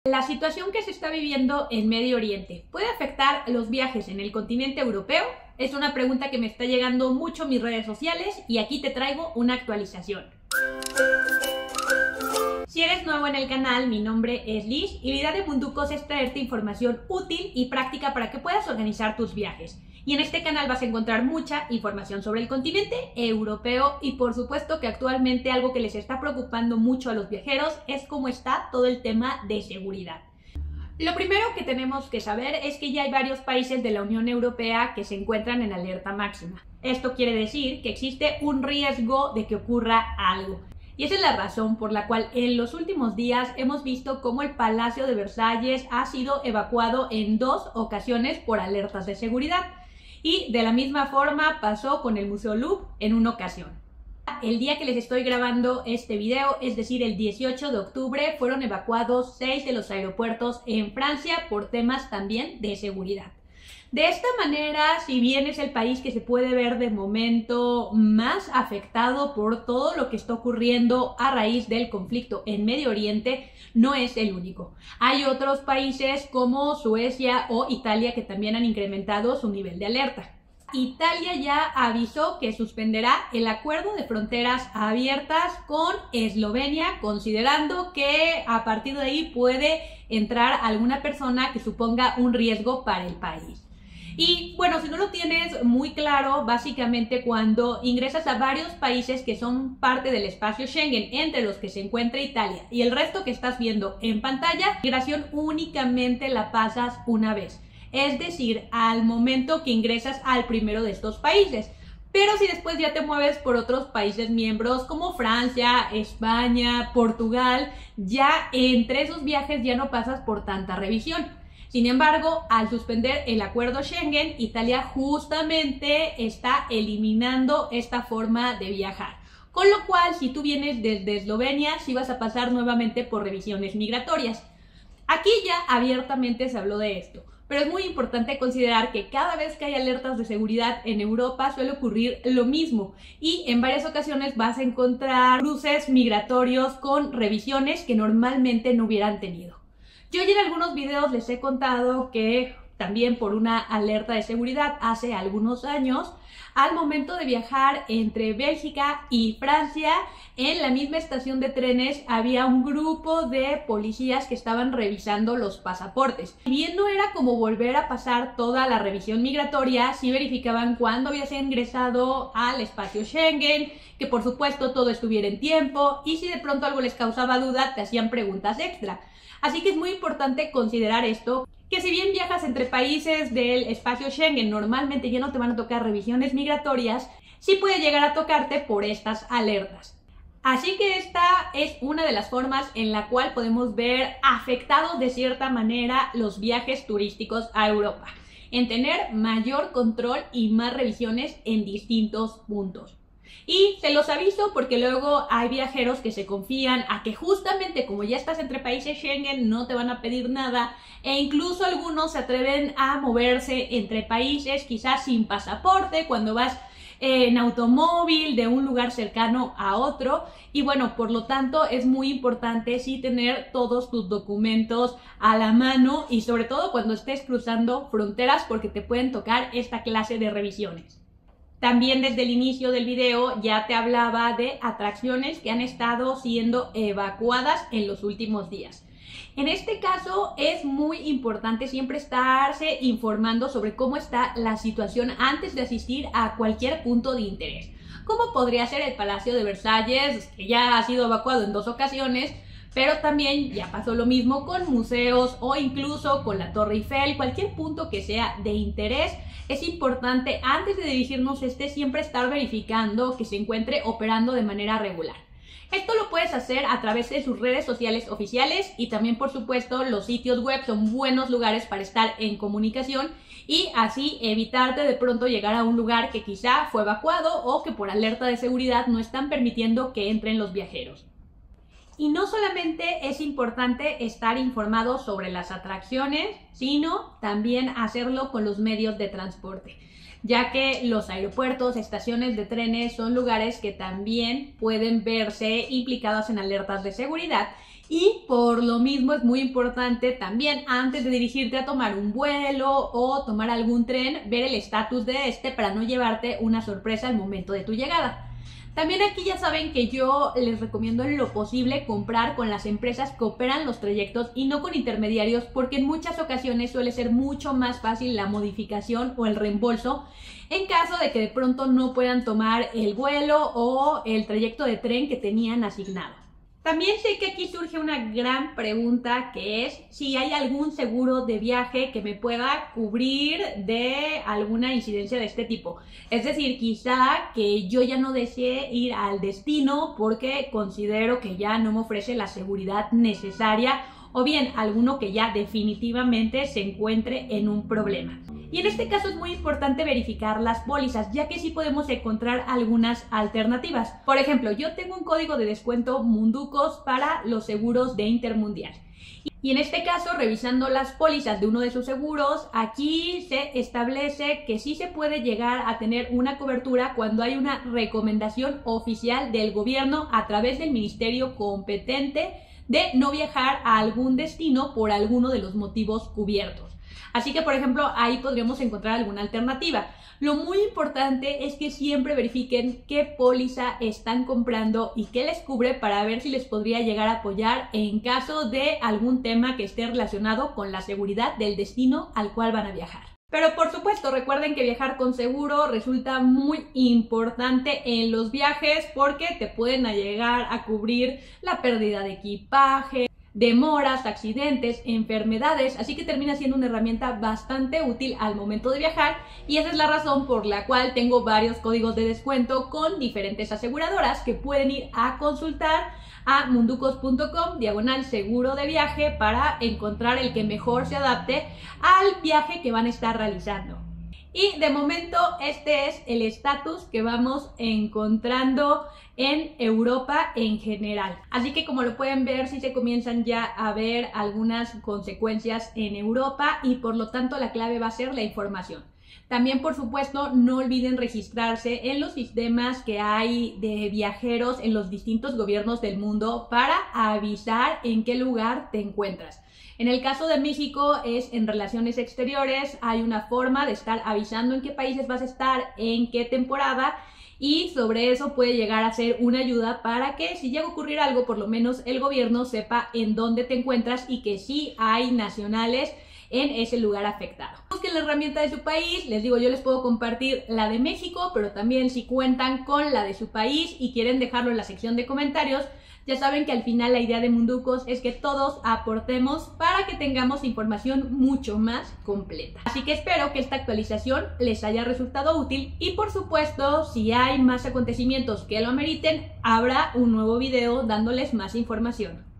La situación que se está viviendo en Medio Oriente, ¿puede afectar los viajes en el continente europeo? Es una pregunta que me está llegando mucho en mis redes sociales y aquí te traigo una actualización. Si eres nuevo en el canal, mi nombre es Liz y la idea de Munducos es traerte información útil y práctica para que puedas organizar tus viajes. Y en este canal vas a encontrar mucha información sobre el continente europeo y por supuesto que actualmente algo que les está preocupando mucho a los viajeros es cómo está todo el tema de seguridad. Lo primero que tenemos que saber es que ya hay varios países de la Unión Europea que se encuentran en alerta máxima. Esto quiere decir que existe un riesgo de que ocurra algo. Y esa es la razón por la cual en los últimos días hemos visto cómo el Palacio de Versalles ha sido evacuado en 2 ocasiones por alertas de seguridad. Y de la misma forma pasó con el Museo Louvre en una ocasión. El día que les estoy grabando este video, es decir, el 18 de octubre, fueron evacuados 6 de los aeropuertos en Francia por temas también de seguridad. De esta manera, si bien es el país que se puede ver de momento más afectado por todo lo que está ocurriendo a raíz del conflicto en Medio Oriente, no es el único. Hay otros países como Suecia o Italia que también han incrementado su nivel de alerta. Italia ya avisó que suspenderá el acuerdo de fronteras abiertas con Eslovenia, considerando que a partir de ahí puede entrar alguna persona que suponga un riesgo para el país. Y bueno, si no lo tienes muy claro, básicamente cuando ingresas a varios países que son parte del espacio Schengen, entre los que se encuentra Italia y el resto que estás viendo en pantalla, migración únicamente la pasas una vez. Es decir, al momento que ingresas al primero de estos países. Pero si después ya te mueves por otros países miembros como Francia, España, Portugal, ya entre esos viajes ya no pasas por tanta revisión. Sin embargo, al suspender el acuerdo Schengen, Italia justamente está eliminando esta forma de viajar. Con lo cual, si tú vienes desde Eslovenia, sí vas a pasar nuevamente por revisiones migratorias. Aquí ya abiertamente se habló de esto. Pero es muy importante considerar que cada vez que hay alertas de seguridad en Europa suele ocurrir lo mismo y en varias ocasiones vas a encontrar cruces migratorios con revisiones que normalmente no hubieran tenido. Yo ya en algunos videos les he contado que también por una alerta de seguridad hace algunos años, al momento de viajar entre Bélgica y Francia, en la misma estación de trenes había un grupo de policías que estaban revisando los pasaportes. Si bien no era como volver a pasar toda la revisión migratoria, sí verificaban cuándo habías ingresado al espacio Schengen, que por supuesto todo estuviera en tiempo y si de pronto algo les causaba duda te hacían preguntas extra. Así que es muy importante considerar esto, que si bien viajas entre países del espacio Schengen, normalmente ya no te van a tocar revisiones migratorias, sí puede llegar a tocarte por estas alertas. Así que esta es una de las formas en la cual podemos ver afectados de cierta manera los viajes turísticos a Europa, en tener mayor control y más revisiones en distintos puntos. Y se los aviso porque luego hay viajeros que se confían a que justamente como ya estás entre países Schengen no te van a pedir nada e incluso algunos se atreven a moverse entre países quizás sin pasaporte cuando vas en automóvil de un lugar cercano a otro y bueno, por lo tanto es muy importante sí tener todos tus documentos a la mano y sobre todo cuando estés cruzando fronteras porque te pueden tocar esta clase de revisiones. También desde el inicio del video ya te hablaba de atracciones que han estado siendo evacuadas en los últimos días. En este caso es muy importante siempre estarse informando sobre cómo está la situación antes de asistir a cualquier punto de interés. Como podría ser el Palacio de Versalles, que ya ha sido evacuado en 2 ocasiones, pero también ya pasó lo mismo con museos o incluso con la Torre Eiffel, cualquier punto que sea de interés. Es importante antes de dirigirnos siempre estar verificando que se encuentre operando de manera regular. Esto lo puedes hacer a través de sus redes sociales oficiales y también por supuesto los sitios web son buenos lugares para estar en comunicación y así evitarte de pronto llegar a un lugar que quizá fue evacuado o que por alerta de seguridad no están permitiendo que entren los viajeros. Y no solamente es importante estar informado sobre las atracciones, sino también hacerlo con los medios de transporte, ya que los aeropuertos, estaciones de trenes son lugares que también pueden verse implicados en alertas de seguridad Y por lo mismo es muy importante también, antes de dirigirte a tomar un vuelo o tomar algún tren, ver el estatus de este para no llevarte una sorpresa al momento de tu llegada. También aquí ya saben que yo les recomiendo en lo posible comprar con las empresas que operan los trayectos y no con intermediarios, porque en muchas ocasiones suele ser mucho más fácil la modificación o el reembolso en caso de que de pronto no puedan tomar el vuelo o el trayecto de tren que tenían asignado. También sé que aquí surge una gran pregunta, que es si hay algún seguro de viaje que me pueda cubrir de alguna incidencia de este tipo. Es decir, quizá que yo ya no desee ir al destino porque considero que ya no me ofrece la seguridad necesaria, o bien alguno que ya definitivamente se encuentre en un problema. Y en este caso es muy importante verificar las pólizas, ya que sí podemos encontrar algunas alternativas. Por ejemplo, yo tengo un código de descuento Munducos para los seguros de Intermundial. Y en este caso, revisando las pólizas de uno de sus seguros, aquí se establece que sí se puede llegar a tener una cobertura cuando hay una recomendación oficial del gobierno a través del ministerio competente de no viajar a algún destino por alguno de los motivos cubiertos. Así que, por ejemplo, ahí podríamos encontrar alguna alternativa. Lo muy importante es que siempre verifiquen qué póliza están comprando y qué les cubre para ver si les podría llegar a apoyar en caso de algún tema que esté relacionado con la seguridad del destino al cual van a viajar. Pero por supuesto, recuerden que viajar con seguro resulta muy importante en los viajes porque te pueden llegar a cubrir la pérdida de equipaje, demoras, accidentes, enfermedades, así que termina siendo una herramienta bastante útil al momento de viajar, y esa es la razón por la cual tengo varios códigos de descuento con diferentes aseguradoras que pueden ir a consultar a munducos.com/seguro de viaje para encontrar el que mejor se adapte al viaje que van a estar realizando. Y de momento este es el estatus que vamos encontrando en Europa en general. Así que, como lo pueden ver, sí se comienzan ya a ver algunas consecuencias en Europa y por lo tanto la clave va a ser la información. También, por supuesto, no olviden registrarse en los sistemas que hay de viajeros en los distintos gobiernos del mundo para avisar en qué lugar te encuentras. En el caso de México es en Relaciones Exteriores, hay una forma de estar avisando en qué países vas a estar, en qué temporada, y sobre eso puede llegar a ser una ayuda para que si llega a ocurrir algo, por lo menos el gobierno sepa en dónde te encuentras y que sí hay nacionales en ese lugar afectado. Busquen la herramienta de su país. Les digo, yo les puedo compartir la de México, pero también si cuentan con la de su país y quieren dejarlo en la sección de comentarios, ya saben que al final la idea de Munducos es que todos aportemos para que tengamos información mucho más completa. Así que espero que esta actualización les haya resultado útil y, por supuesto, si hay más acontecimientos que lo ameriten, habrá un nuevo video dándoles más información.